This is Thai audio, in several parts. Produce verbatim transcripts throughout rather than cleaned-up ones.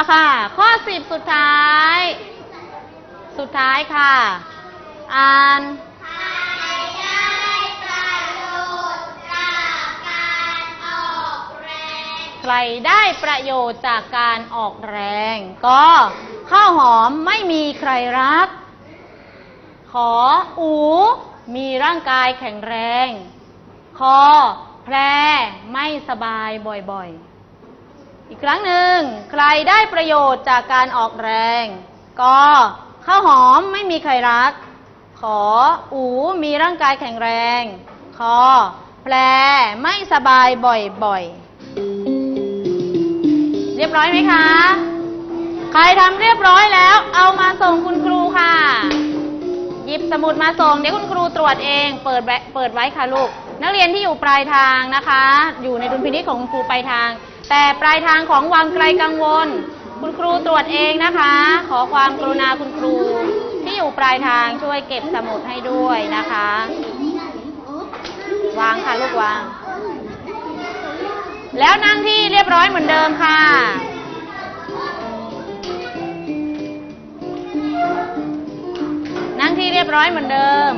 ละค่ะข้อสิบสุดท้ายสุดท้ายค่ะอ่านใครได้ประโยชน์จากการออกแรงก็ข้าวหอมไม่มีใครรักขออูมีร่างกายแข็งแรงคอแพรไม่สบายบ่อยๆอีกครั้งหนึ่งใครได้ประโยชน์จากการออกแรงก็ข้าวหอมไม่มีใครรักขออูมีร่างกายแข็งแรงคอแพรไม่สบายบ่อยๆเรียบร้อยไหมคะใครทำเรียบร้อยแล้วเอามาส่งคุณครูค่ะหยิบสมุดมาส่งเดี๋ยวคุณครูตรวจเองเปิดเปิดไว้ค่ะลูกนักเรียนที่อยู่ปลายทางนะคะอยู่ในดุลพินิจของคุณครูปลายทางแต่ปลายทางของวังไกลกังวลคุณครูตรวจเองนะคะขอความกรุณาคุณครูที่อยู่ปลายทางช่วยเก็บสมุดให้ด้วยนะคะวางค่ะลูกวางแล้วนั่งที่เรียบร้อยเหมือนเดิมค่ะนั่งที่เรียบร้อยเหมือนเดิม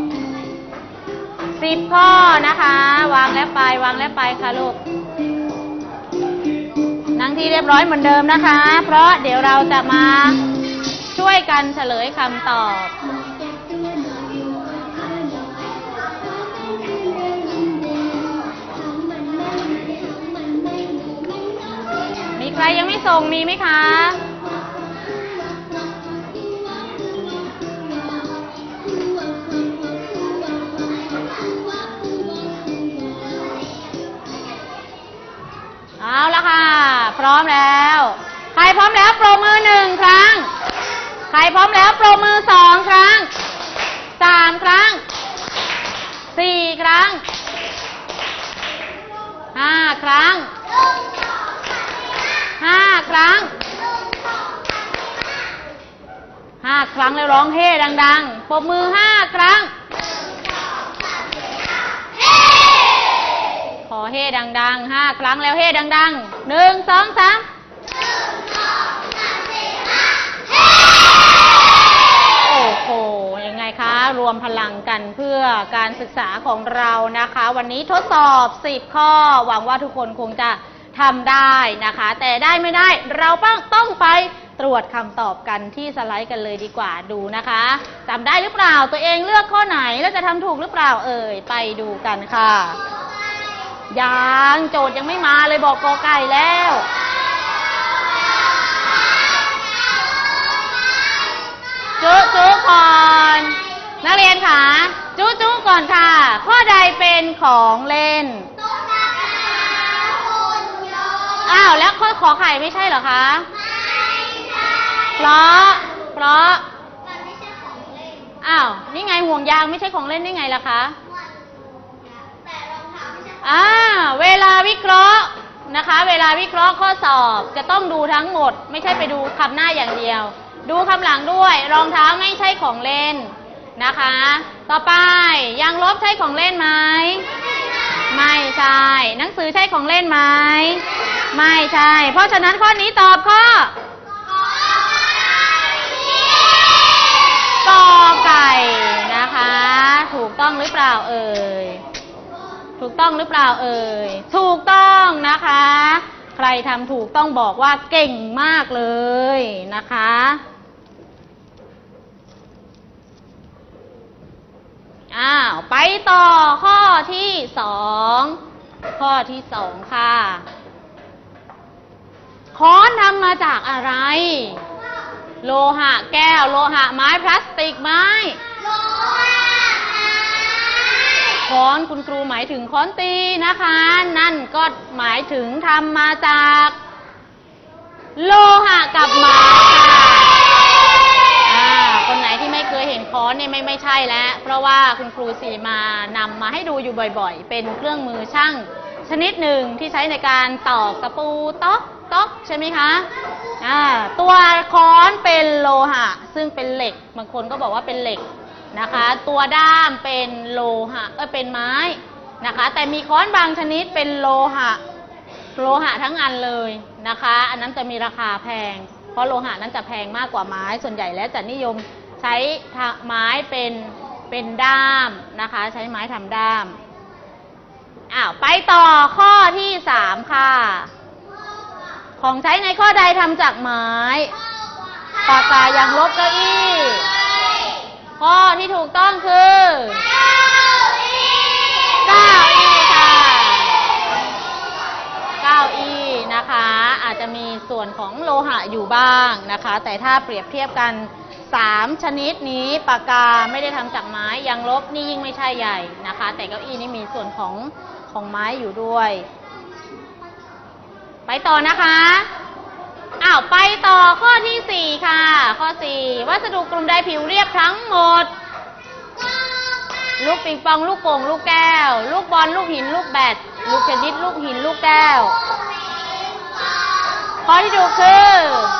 สิบข้อนะคะวางแล้วไปวางแล้วไปค่ะลูกนั่งที่เรียบร้อยเหมือนเดิมนะคะเพราะเดี๋ยวเราจะมาช่วยกันเฉลยคำตอบมีใครยังไม่ส่งมีไหมคะเอาละค่ะพร้อมแล้วใครพร้อมแล้วปรบมือหนึ่งครั้งใครพร้อมแล้วปรบมือสองครั้งสามครั้งสี่ครั้งห้าครั้งห้าครั้งห้าครั้งแล้วร้องเฮ่ดังๆปรบมือห้าครั้งขอเฮ่ดังๆห้าครั้งแล้วเฮ่ดังๆหนึ่งสองสามโอ้โหยังไงคะรวมพลังกันเพื่อการศึกษาของเรานะคะวันนี้ทดสอบสิบข้อหวังว่าทุกคนคงจะทำได้นะคะแต่ได้ไม่ได้เราต้องไปตรวจคำตอบกันที่สไลด์กันเลยดีกว่าดูนะคะจำได้หรือเปล่าตัวเองเลือกข้อไหนแล้วจะทำถูกหรือเปล่าเอ่ยไปดูกันค่ะยังโจทย์ยังไม่มาเลยบอกกอไก่แล้วจุ๊จุ๊ก่อนนักเรียนค่ะจุ๊จุ๊ก่อนค่ะข้อใดเป็นของเล่นอ้าวแล้วข้อขอไข่ไม่ใช่เหรอคะเพราะเพราะอ้าวนี่ไงห่วงยางไม่ใช่ของเล่นได้ไงล่ะคะอ่าเวลาวิเคราะห์นะคะเวลาวิเคราะห์ข้อสอบจะต้องดูทั้งหมดไม่ใช่ไปดูคำหน้าอย่างเดียวดูคำหลังด้วยรองเท้าไม่ใช่ของเล่นนะคะต่อไปยางลบใช่ของเล่นไหมไม่ใช่หนังสือใช่ของเล่นไหมไม่ใช่เพราะฉะนั้นข้อนี้ตอบข้อกอไก่นะคะถูกต้องหรือเปล่าเอ่ยถูกต้องหรือเปล่าเอ่ยถูกต้องนะคะใครทำถูกต้องบอกว่าเก่งมากเลยนะคะอ้าวไปต่อข้อที่สองข้อที่สองค่ะค้อนทำมาจากอะไรโลหะแก้วโลหะไม้พลาสติกไม้โลหะค้อนคุณครูหมายถึงค้อนตีนะคะนั่นก็หมายถึงทำมาจากโลหะกับไม้ค่ะคนไหนที่ไม่เคยเห็นค้อนเนี่ยไม่ไม่ใช่แล้วเพราะว่าคุณครูสีมานำมาให้ดูอยู่บ่อยๆเป็นเครื่องมือช่างชนิดหนึ่งที่ใช้ในการตอกตะปูต๊อกต๊อกใช่ไหมคะอ่าตัวค้อนเป็นโลหะซึ่งเป็นเหล็กบางคนก็บอกว่าเป็นเหล็กนะคะตัวด้ามเป็นโลหะเออเป็นไม้นะคะแต่มีค้อนบางชนิดเป็นโลหะโลหะทั้งอันเลยนะคะ อันนั้นจะมีราคาแพงเพราะโลหะนั้นจะแพงมากกว่าไม้ส่วนใหญ่แล้วจะนิยมใช้ไม้เป็นเป็นด้ามนะคะใช้ไม้ทำด้ามอ้าวไปต่อข้อที่สามค่ะของใช้ในข้อใดทำจากไม้ปากกายางลบเก้าอี้ข้อที่ถูกต้องคือเก้าอี้ค่ะเก้าอี้นะคะอาจจะมีส่วนของโลหะอยู่บ้างนะคะแต่ถ้าเปรียบเทียบกันสามชนิดนี้ปากกาไม่ได้ทำจากไม้ยางลบนี่ยิ่งไม่ใช่ใหญ่นะคะแต่เก้าอี้นี่มีส่วนของของไม้อยู่ด้วยไปต่อนะคะอ้าวไปต่อข้อที่สี่ค่ะข้อสี่วัสดุกลุ่มใดผิวเรียบทั้งหมดลูกปิงปองลูกโป่งลูกแก้วลูกบอลลูกหินลูกแบดลูกเทนนิสลูกหินลูกแก้วข้อที่ถูกคือ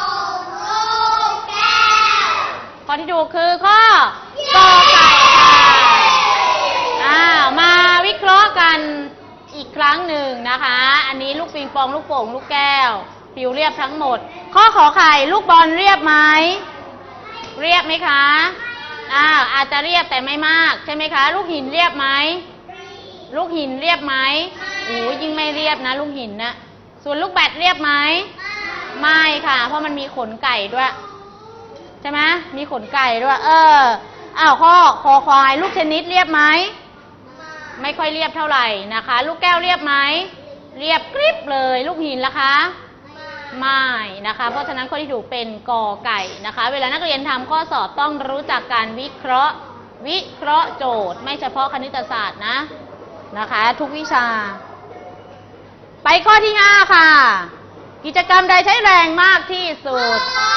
ข้อที่ถูกคือข้อกอไก่ค่ะอ้าวมาวิเคราะห์กันอีกครั้งหนึ่งนะคะอันนี้ลูกปิงปองลูกโป่งลูกแก้วผิวเรียบทั้งหมดข้อขอไข่ลูกบอลเรียบไหมเรียบไหมคะอ้าวอาจจะเรียบแต่ไม่มากใช่ไหมคะลูกหินเรียบไหมลูกหินเรียบไหมโอ้ยิ่งไม่เรียบนะลูกหินนะส่วนลูกแบดเรียบไหมไม่ค่ะเพราะมันมีขนไก่ด้วยใช่ไหมมีขนไก่ด้วยเอออ้าวข้อคอควายลูกเทนนิสเรียบไหมไม่ค่อยเรียบเท่าไหร่นะคะลูกแก้วเรียบไหมเรียบกริบเลยลูกหินล่ะคะไม่นะคะเพราะฉะนั้นข้อที่ถูกเป็นกอไก่นะคะเวลานักเรียนทำข้อสอบต้องรู้จักการวิเคราะห์วิเคราะห์โจทย์ไม่เฉพาะคณิตศาสตร์นะนะคะทุกวิชาไปข้อที่ห้าค่ะกิจกรรมใดใช้แรงมากที่สุด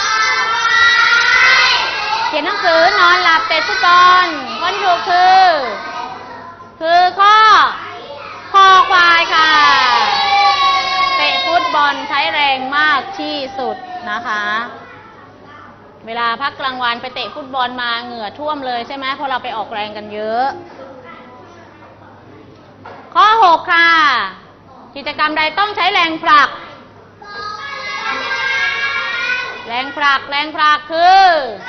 เขียนหนังสือนอนหลับเตะฟุตบอลข้อที่ถูกคือคือข้อคอควายค่ะเตะฟุตบอลใช้แรงมากที่สุดนะคะเวลาพักกลางวันไปเตะฟุตบอลมาเหงื่อท่วมเลยใช่ไหมเพราะเราไปออกแรงกันเยอะข้อหกค่ะกิจกรรมใดต้องใช้แรงผลักแรงผลักแรงผลักคือ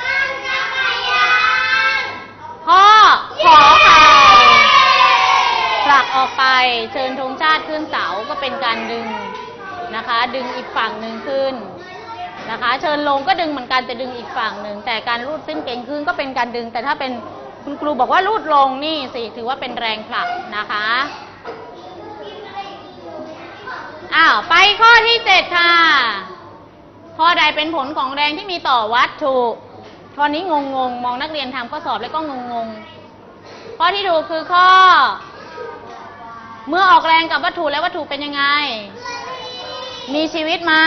ข้อขอไข่ผลักออกไปเชิญธงชาติขึ้นเสาก็เป็นการดึงนะคะดึงอีกฝั่งหนึ่งขึ้นนะคะเชิญลงก็ดึงเหมือนกันจะดึงอีกฝั่งหนึ่งแต่การรูดขึ้นเก่งขึ้นก็เป็นการดึงแต่ถ้าเป็นคุณครูบอกว่ารูดลงนี่สิถือว่าเป็นแรงผลักนะคะอ้าวไปข้อที่เจ็ดค่ะข้อใดเป็นผลของแรงที่มีต่อวัตถุข้อนี้งงงมองนักเรียนทำข้อสอบแล้วก็งงงข้อที่ถูกคือข้อเมื่อออกแรงกับวัตถุแล้ววัตถุเป็นยังไงมีชีวิตไหม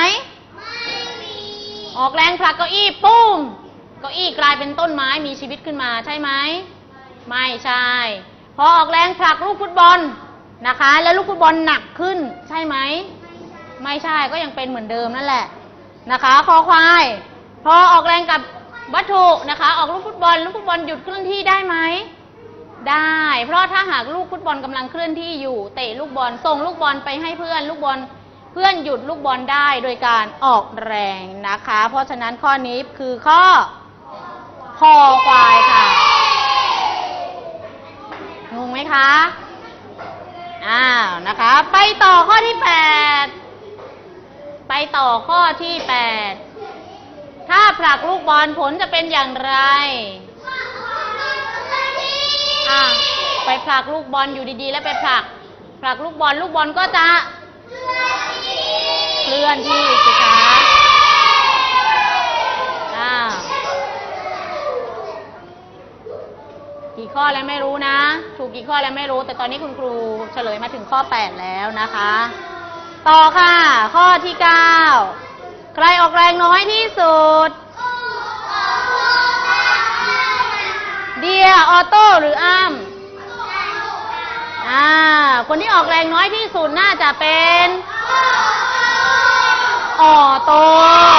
ออกแรงผลักเก้าอี้ปุ้มเก้าอี้กลายเป็นต้นไม้มีชีวิตขึ้นมาใช่ไหมไม่ใช่พอออกแรงผลักลูกฟุตบอลนะคะแล้วลูกฟุตบอลหนักขึ้นใช่ไหมไม่ใช่ก็ยังเป็นเหมือนเดิมนั่นแหละนะคะคอควายพอออกแรงกับวัตถุนะคะออกลูกฟุตบอลลูกฟุตบอลหยุดเคลื่อนที่ได้ไหมได้เพราะถ้าหากลูกฟุตบอลกำลังเคลื่อนที่อยู่เตะลูกบอลส่งลูกบอลไปให้เพื่อนลูกบอลเพื่อนหยุดลูกบอลได้โดยการออกแรงนะคะเพราะฉะนั้นข้อนี้คือข้อคอควายค่ะงงไหมคะอ้าวนะคะไปต่อข้อที่แปดไปต่อข้อที่แปดถ้าผลักลูกบอลผลจะเป็นอย่างไรอ่ะไปผลักลูกบอลอยู่ดีๆแล้วไปผลักผลักลูกบอลลูกบอลก็จะเคลื่อนที่สิคะอ้าวกี่ข้อแล้วไม่รู้นะถูกกี่ข้อแล้วไม่รู้แต่ตอนนี้คุณครูเฉลยมาถึงข้อแปดแล้วนะคะต่อค่ะข้อที่เก้าใครออกแรงน้อยที่สุดเดียออโต้หรืออ้ำอ่าคนที่ออกแรงน้อยที่สุดน่าจะเป็นออโต้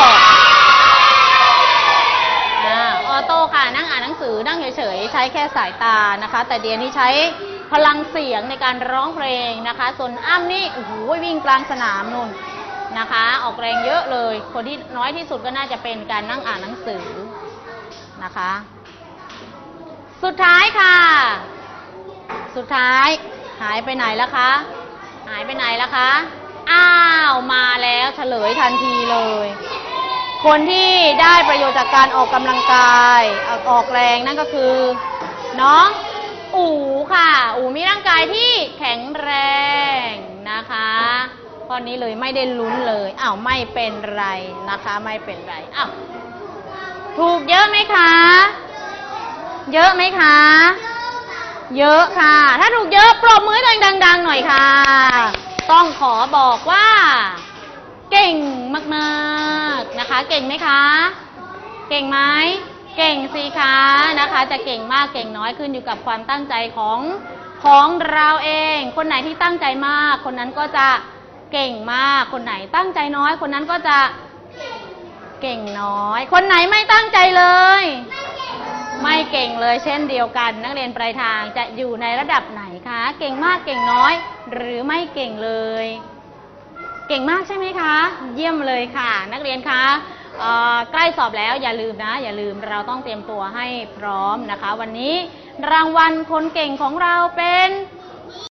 อ่าออโต้ค่ะนั่งอ่านหนังสือนั่งเฉยๆใช้แค่สายตานะคะแต่เดียนี่ใช้พลังเสียงในการร้องเพลงนะคะส่วนอ้ำนี่โอ้โหวิ่งกลางสนามนู่นนะคะ ออกแรงเยอะเลย คนที่น้อยที่สุดก็น่าจะเป็นการนั่งอ่านหนังสือนะคะ สุดท้ายค่ะ สุดท้ายหายไปไหนแล้วคะหายไปไหนแล้วคะอ้าวมาแล้วเฉลยทันทีเลย คนที่ได้ประโยชน์จากการออกกำลังกายออกแรงนั่นก็คือน้องอู๋ค่ะอู๋มีร่างกายที่แข็งแรงนะคะข้อนี้เลยไม่ได้ลุ้นเลยอ้าวไม่เป็นไรนะคะไม่เป็นไรอ้าวถูกเยอะไหมคะเยอะไหมคะเยอะค่ะถ้าถูกเยอะปรบมือให้ดังๆหน่อยค่ะต้องขอบอกว่าเก่งมากๆนะคะเก่งไหมคะเก่งไหมเก่งสิคะนะคะจะเก่งมากเก่งน้อยขึ้นอยู่กับความตั้งใจของของเราเองคนไหนที่ตั้งใจมากคนนั้นก็จะเก่งมากคนไหนตั้งใจน้อยคนนั้นก็จะเก่งน้อยคนไหนไม่ตั้งใจเลยไม่เก่งเลยเช่นเดียวกันนักเรียนปลายทางจะอยู่ในระดับไหนคะเก่งมากเก่งน้อยหรือไม่เก่งเลยเก่งมากใช่ไหมคะเยี่ยมเลยค่ะนักเรียนคะใกล้สอบแล้วอย่าลืมนะอย่าลืมเราต้องเตรียมตัวให้พร้อมนะคะวันนี้รางวัลคนเก่งของเราเป็น